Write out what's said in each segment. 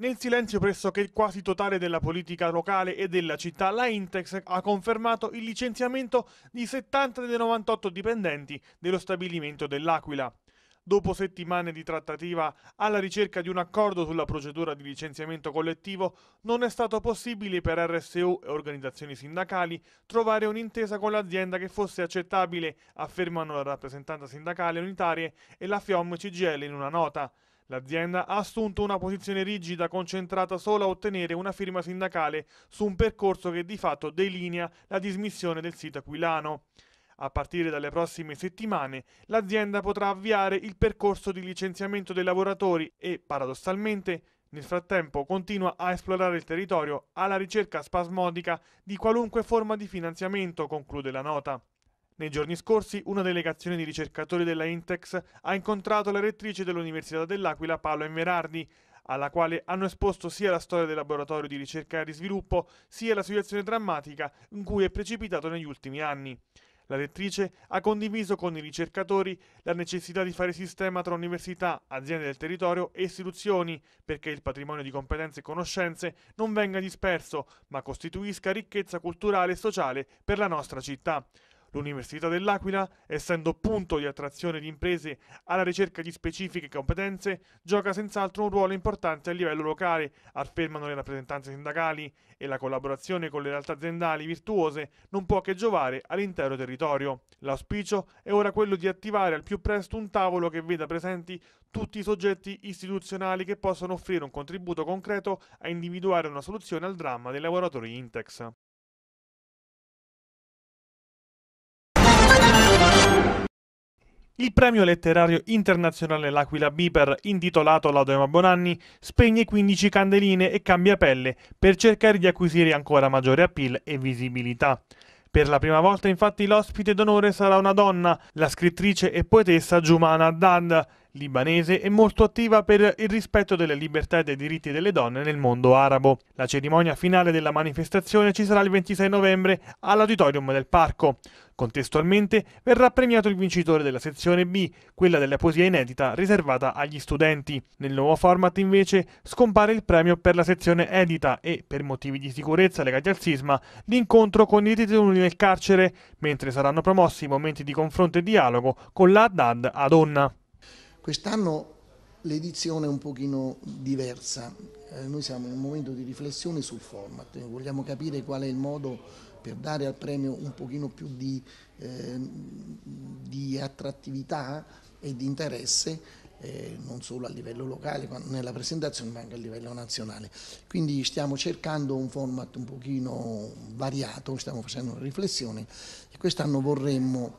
Nel silenzio pressoché quasi totale della politica locale e della città, la Intex ha confermato il licenziamento di 70 dei 98 dipendenti dello stabilimento dell'Aquila. Dopo settimane di trattativa alla ricerca di un accordo sulla procedura di licenziamento collettivo, non è stato possibile per RSU e organizzazioni sindacali trovare un'intesa con l'azienda che fosse accettabile, affermano la rappresentanza sindacale unitaria e la FIOM CGIL in una nota. L'azienda ha assunto una posizione rigida concentrata solo a ottenere una firma sindacale su un percorso che di fatto delinea la dismissione del sito aquilano. A partire dalle prossime settimane, l'azienda potrà avviare il percorso di licenziamento dei lavoratori e, paradossalmente, nel frattempo continua a esplorare il territorio alla ricerca spasmodica di qualunque forma di finanziamento, conclude la nota. Nei giorni scorsi, una delegazione di ricercatori della Intex ha incontrato la rettrice dell'Università dell'Aquila, Paola Inverardi, alla quale hanno esposto sia la storia del laboratorio di ricerca e di sviluppo, sia la situazione drammatica in cui è precipitato negli ultimi anni. La rettrice ha condiviso con i ricercatori la necessità di fare sistema tra università, aziende del territorio e istituzioni, perché il patrimonio di competenze e conoscenze non venga disperso, ma costituisca ricchezza culturale e sociale per la nostra città. L'Università dell'Aquila, essendo punto di attrazione di imprese alla ricerca di specifiche competenze, gioca senz'altro un ruolo importante a livello locale, affermano le rappresentanze sindacali, e la collaborazione con le realtà aziendali virtuose non può che giovare all'intero territorio. L'auspicio è ora quello di attivare al più presto un tavolo che veda presenti tutti i soggetti istituzionali che possano offrire un contributo concreto a individuare una soluzione al dramma dei lavoratori Intex. Il premio letterario internazionale L'Aquila Biper, intitolato Laudema Bonanni, spegne 15 candeline e cambia pelle per cercare di acquisire ancora maggiore appeal e visibilità. Per la prima volta, infatti, l'ospite d'onore sarà una donna, la scrittrice e poetessa Jumana Haddad, libanese e molto attiva per il rispetto delle libertà e dei diritti delle donne nel mondo arabo. La cerimonia finale della manifestazione ci sarà il 26 novembre all'Auditorium del Parco. Contestualmente verrà premiato il vincitore della sezione B, quella della poesia inedita riservata agli studenti. Nel nuovo format invece scompare il premio per la sezione edita e, per motivi di sicurezza legati al sisma, l'incontro con i detenuti nel carcere, mentre saranno promossi momenti di confronto e dialogo con la Haddad ad Onna. Quest'anno l'edizione è un pochino diversa, noi siamo in un momento di riflessione sul format, vogliamo capire qual è il modo per dare al premio un pochino più di attrattività e di interesse, non solo a livello locale nella presentazione ma anche a livello nazionale. Quindi stiamo cercando un format un pochino variato, stiamo facendo una riflessione e quest'anno vorremmo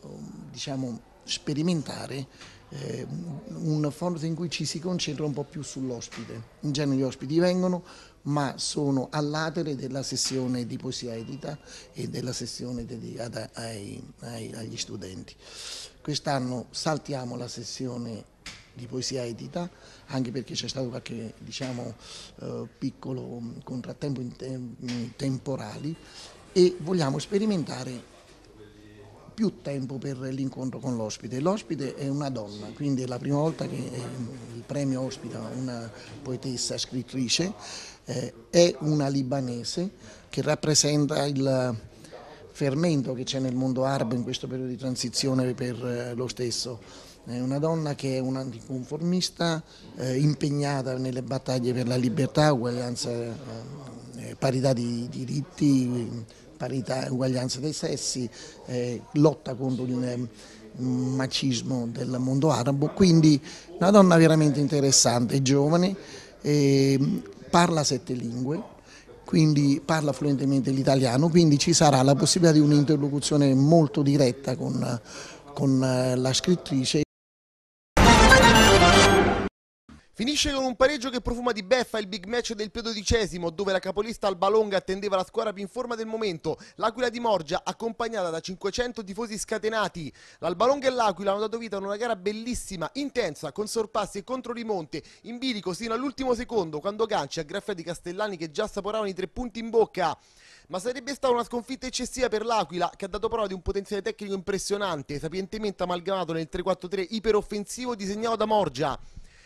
sperimentare un format in cui ci si concentra un po' più sull'ospite. In genere gli ospiti vengono, ma sono all'atere della sessione di poesia edita e della sessione dedicata agli studenti. Quest'anno saltiamo la sessione di poesia edita, anche perché c'è stato qualche piccolo contrattempo temporali e vogliamo sperimentare più tempo per l'incontro con l'ospite. L'ospite è una donna, quindi è la prima volta che il premio ospita una poetessa scrittrice, è una libanese che rappresenta il fermento che c'è nel mondo arabo in questo periodo di transizione per lo stesso. È una donna che è un'anticonformista, impegnata nelle battaglie per la libertà, uguaglianza, parità di diritti, parità e uguaglianza dei sessi, lotta contro il macismo del mondo arabo, quindi una donna veramente interessante, giovane, parla 7 lingue, quindi parla fluentemente l'italiano, quindi ci sarà la possibilità di un'interlocuzione molto diretta con la scrittrice. Finisce con un pareggio che profuma di beffa il big match del P12, dove la capolista Alba Longa attendeva la squadra più in forma del momento, l'Aquila di Morgia, accompagnata da 500 tifosi scatenati. L'Alba Longa e l'Aquila hanno dato vita a una gara bellissima, intensa, con sorpassi e controrimonte, in bilico sino all'ultimo secondo, quando Ganci aggraffia di Castellani che già assaporavano i 3 punti in bocca. Ma sarebbe stata una sconfitta eccessiva per l'Aquila, che ha dato prova di un potenziale tecnico impressionante, sapientemente amalgamato nel 3-4-3 iperoffensivo disegnato da Morgia.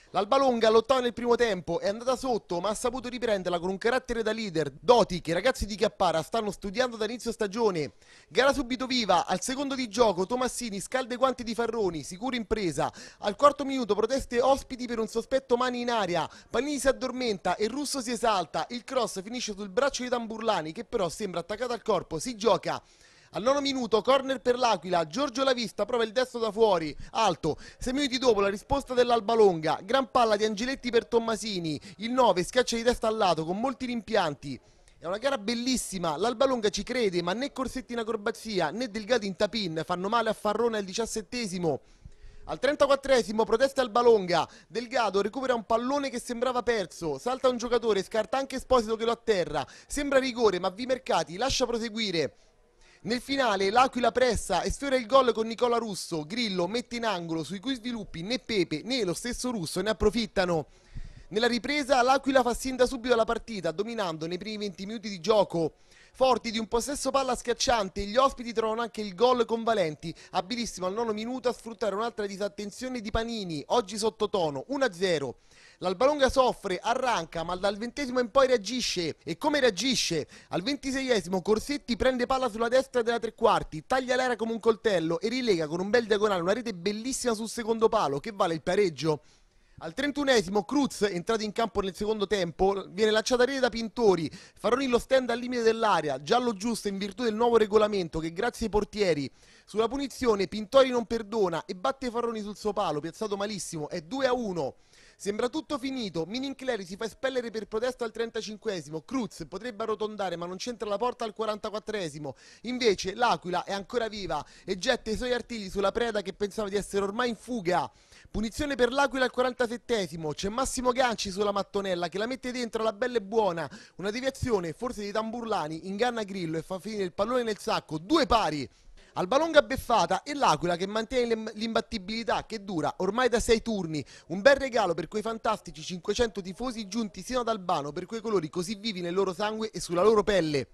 L'Albalonga lottava nel primo tempo, è andata sotto ma ha saputo riprenderla con un carattere da leader, doti che i ragazzi di Chiappara stanno studiando da inizio stagione. Gara subito viva, al secondo di gioco Tomassini scalda i guanti di Farroni, sicuro in presa. Al quarto minuto proteste ospiti per un sospetto mani in aria, Panini si addormenta e Russo si esalta, il cross finisce sul braccio di Tamburlani che però sembra attaccato al corpo, si gioca. Al 9° minuto, corner per l'Aquila, Giorgio Lavista prova il destro da fuori, alto, 6 minuti dopo la risposta dell'Albalonga, gran palla di Angeletti per Tommasini, il 9 schiaccia di testa al lato con molti rimpianti. È una gara bellissima, l'Albalonga ci crede, ma né Corsetti in acrobazia né Delgado in tapin fanno male a Farrone al 17°. Al 34°, protesta Albalonga, Delgado recupera un pallone che sembrava perso, salta un giocatore, scarta anche Esposito che lo atterra, sembra rigore ma Vimercati lascia proseguire. Nel finale l'Aquila pressa e sfiora il gol con Nicola Russo, Grillo mette in angolo sui cui sviluppi né Pepe né lo stesso Russo ne approfittano. Nella ripresa l'Aquila fa sin da subito la partita, dominando nei primi 20 minuti di gioco. Forti di un possesso palla schiacciante, gli ospiti trovano anche il gol con Valenti, abilissimo al 9° minuto a sfruttare un'altra disattenzione di Panini, oggi sottotono, 1-0. L'Albalonga soffre, arranca, ma dal 20° in poi reagisce. E come reagisce? Al 26° Corsetti prende palla sulla destra della tre quarti, taglia l'area come un coltello e rilega con un bel diagonale una rete bellissima sul secondo palo che vale il pareggio. Al 31° Cruz, entrato in campo nel secondo tempo, viene lanciata a rete da Pintori, Farroni lo stende al limite dell'area, giallo giusto in virtù del nuovo regolamento che grazie ai portieri. Sulla punizione Pintori non perdona e batte Farroni sul suo palo, piazzato malissimo, è 2-1. Sembra tutto finito, Minincleri si fa espellere per protesto al 35°, Cruz potrebbe arrotondare ma non c'entra la porta al 44°, invece l'Aquila è ancora viva e getta i suoi artigli sulla preda che pensava di essere ormai in fuga. Punizione per l'Aquila al 47°, c'è Massimo Ganci sulla mattonella che la mette dentro alla bella e buona, una deviazione forse di Tamburlani, inganna Grillo e fa finire il pallone nel sacco, 2 pari. Albalonga beffata e l'Aquila che mantiene l'imbattibilità che dura ormai da 6 turni, un bel regalo per quei fantastici 500 tifosi giunti sino ad Albano per quei colori così vivi nel loro sangue e sulla loro pelle.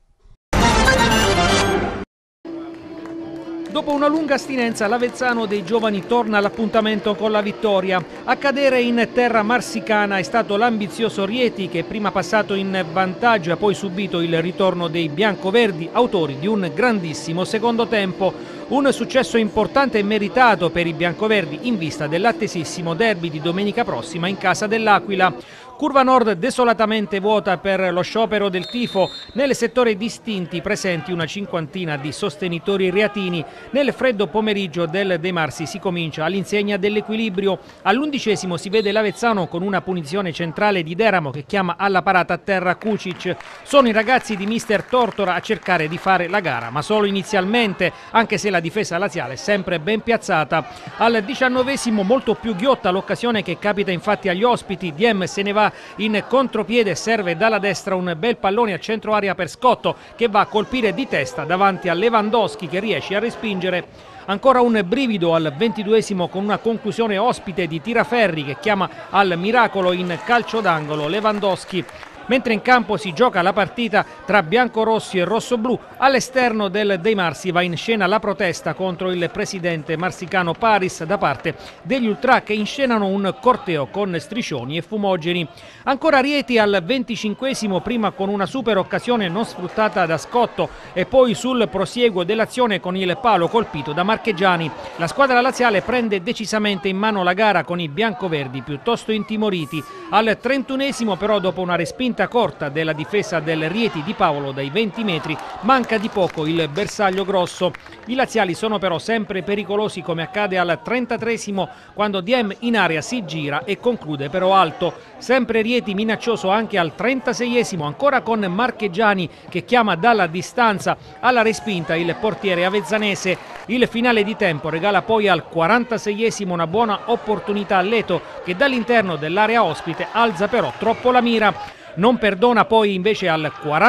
Dopo una lunga astinenza l'Avezzano dei giovani torna all'appuntamento con la vittoria. A cadere in terra marsicana è stato l'ambizioso Rieti che prima passato in vantaggio ha poi subito il ritorno dei biancoverdi, autori di un grandissimo secondo tempo. Un successo importante e meritato per i biancoverdi in vista dell'attesissimo derby di domenica prossima in casa dell'Aquila. Curva Nord desolatamente vuota per lo sciopero del tifo, nel settore distinti presenti una cinquantina di sostenitori reatini. Nel freddo pomeriggio del De Marsi si comincia all'insegna dell'equilibrio. All'11° si vede l'Avezzano con una punizione centrale di Deramo che chiama alla parata a terra Kucic. Sono i ragazzi di mister Tortora a cercare di fare la gara, ma solo inizialmente, anche se la difesa laziale è sempre ben piazzata. Al 19° molto più ghiotta l'occasione che capita infatti agli ospiti. Diem se ne va in contropiede e serve dalla destra un bel pallone a centro area per Scotto che va a colpire di testa davanti a Lewandowski che riesce a respingere. Ancora un brivido al 22° con una conclusione ospite di Tiraferri che chiama al miracolo in calcio d'angolo Lewandowski. Mentre in campo si gioca la partita tra biancorossi e rossoblù, all'esterno del De Marsi va in scena la protesta contro il presidente marsicano Paris da parte degli ultra che inscenano un corteo con striscioni e fumogeni. Ancora Rieti al 25°, prima con una super occasione non sfruttata da Scotto e poi sul prosieguo dell'azione con il palo colpito da Marchegiani. La squadra laziale prende decisamente in mano la gara con i biancoverdi piuttosto intimoriti. Al 31° però dopo una respinta corta della difesa del Rieti di Paolo dai 20 metri manca di poco il bersaglio grosso. I laziali sono però sempre pericolosi come accade al 33° quando Diem in area si gira e conclude però alto. Sempre Rieti minaccioso anche al 36° ancora con Marchegiani che chiama dalla distanza alla respinta il portiere avezzanese. Il finale di tempo regala poi al 46° una buona opportunità a Leto che dall'interno dell'area ospite alza però troppo la mira. Non perdona poi invece al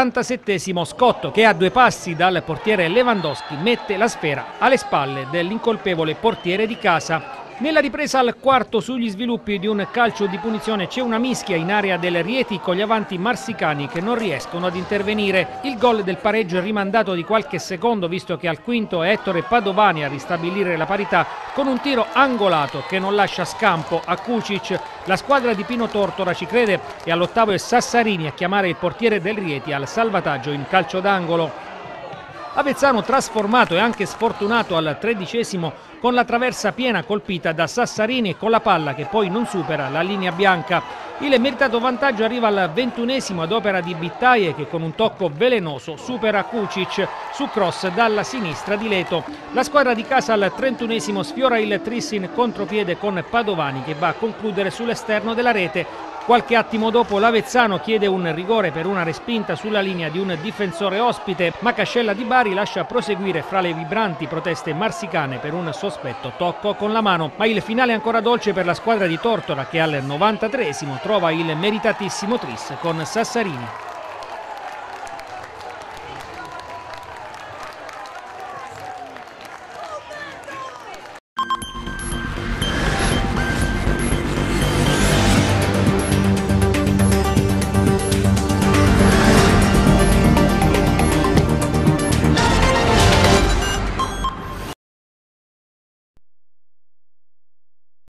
47° Scotto che a 2 passi dal portiere Lewandowski mette la sfera alle spalle dell'incolpevole portiere di casa. Nella ripresa al quarto, sugli sviluppi di un calcio di punizione, c'è una mischia in area del Rieti con gli avanti marsicani che non riescono ad intervenire. Il gol del pareggio è rimandato di qualche secondo, visto che al quinto è Ettore Padovani a ristabilire la parità con un tiro angolato che non lascia scampo a Kucic. La squadra di Pino Tortora ci crede e all'ottavo è Sassarini a chiamare il portiere del Rieti al salvataggio in calcio d'angolo. Avezzano trasformato e anche sfortunato al 13° con la traversa piena colpita da Sassarini e con la palla che poi non supera la linea bianca. Il meritato vantaggio arriva al 21° ad opera di Bittaie che con un tocco velenoso supera Kucic su cross dalla sinistra di Leto. La squadra di casa al 31° sfiora il tris in contropiede con Padovani che va a concludere sull'esterno della rete. Qualche attimo dopo l'Avezzano chiede un rigore per una respinta sulla linea di un difensore ospite, ma Cascella di Bari lascia proseguire fra le vibranti proteste marsicane per un sospetto tocco con la mano. Ma il finale è ancora dolce per la squadra di Tortora che al 93° trova il meritatissimo tris con Sassarini.